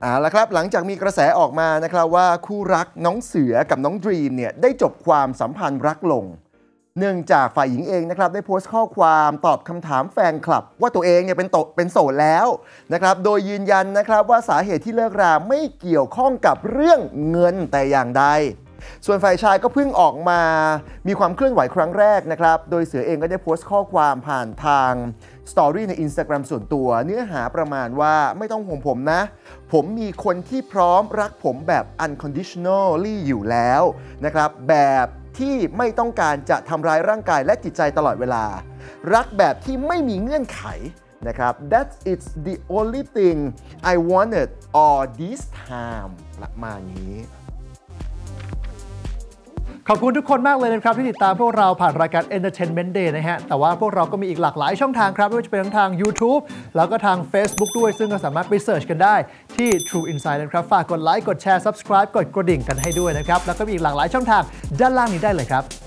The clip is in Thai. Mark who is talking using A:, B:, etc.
A: ละครับหลังจากมีกระแสออกมานะครับว่าคู่รักน้องเสือกับน้องดรีมเนี่ยได้จบความสัมพันธ์รักลงเนื่องจากฝ่ายหญิงเองนะครับได้โพสต์ข้อความตอบคำถามแฟนคลับว่าตัวเองเนี่ยเป็นโสดแล้วนะครับโดยยืนยันนะครับว่าสาเหตุที่เลิกราไม่เกี่ยวข้องกับเรื่องเงินแต่อย่างใดส่วนฝ่ายชายก็เพิ่งออกมามีความเคลื่อนไหวครั้งแรกนะครับโดยเสือเองก็ได้โพสต์ข้อความผ่านทางสตอรี่ใน Instagram ส่วนตัวเนื้อหาประมาณว่าไม่ต้องห่วงผมนะผมมีคนที่พร้อมรักผมแบบ unconditionally อยู่แล้วนะครับแบบที่ไม่ต้องการจะทำร้ายร่างกายและจิตใจตลอดเวลารักแบบที่ไม่มีเงื่อนไขนะครับ That's it's the only thing I wanted all this time ประมาณนี้
B: ขอบคุณทุกคนมากเลยนะครับที่ติดตามพวกเราผ่านรายการ Entertainment Day นะฮะแต่ว่าพวกเราก็มีอีกหลากหลายช่องทางครับไม่ว่าจะเป็นทั้งทาง YouTube แล้วก็ทาง Facebook ด้วยซึ่งก็สามารถไปเสิร์ชกันได้ที่ True Insight นะครับฝากกดไลค์กดแชร์ Subscribe กดกระดิ่งกันให้ด้วยนะครับแล้วก็มีอีกหลากหลายช่องทางด้านล่างนี้ได้เลยครับ